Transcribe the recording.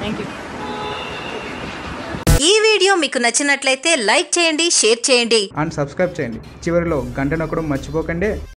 Thank you. ఈ video మీకు నచ్చినట్లయితే లైక్ చేయండి, షేర్ చేయండి అండ్ సబ్స్క్రైబ్ చేయండి. చివరిలో గంట నొక్కడం మర్చిపోకండి.